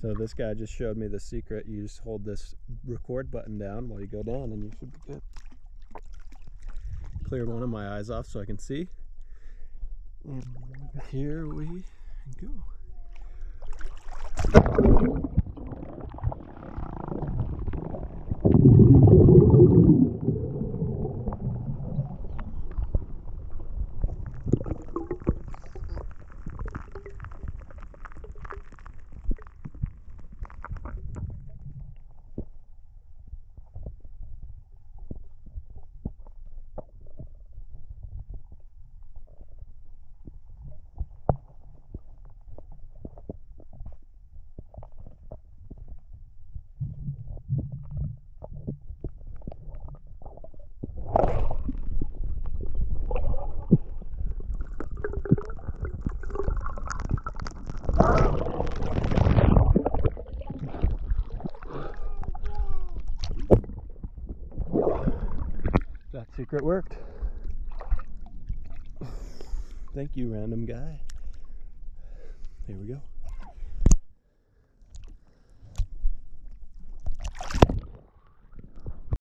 So this guy just showed me the secret. You just hold this record button down while you go down and you should be good. Cleared one of my eyes off so I can see. And here we go. That secret worked. Thank you, random guy. Here we go.